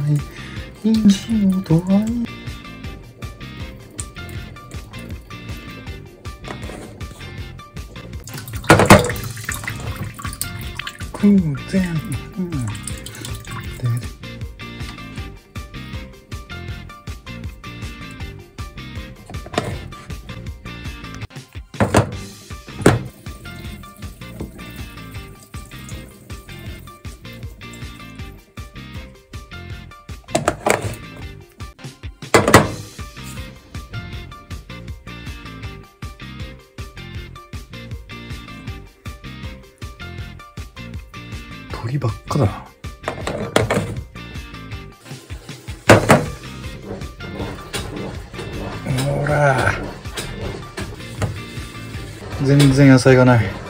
い日と愛空前、鳥ばっかだな。ほら、全然野菜がない。